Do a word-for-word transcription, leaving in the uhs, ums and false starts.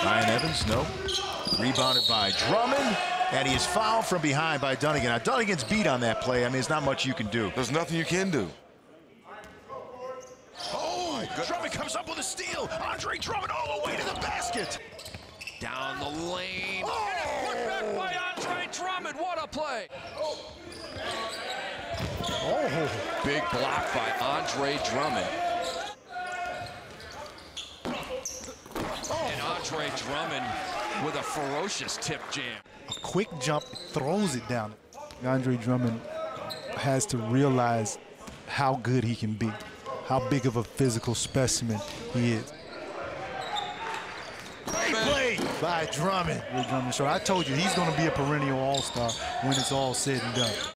Ryan Evans, no. Rebounded by Drummond, and he is fouled from behind by Dunnigan. Now, Dunnigan's beat on that play. I mean, there's not much you can do. There's nothing you can do. Oh, Drummond comes up with a steal. Andre Drummond all the way to the basket. Down the lane. Oh! And a putback by Andre Drummond. What a play. Oh, big block by Andre Drummond. And Andre Drummond with a ferocious tip jam. A quick jump, throws it down. Andre Drummond has to realize how good he can be, how big of a physical specimen he is. Great play by Drummond. Drummond. So I told you he's going to be a perennial all-star when it's all said and done.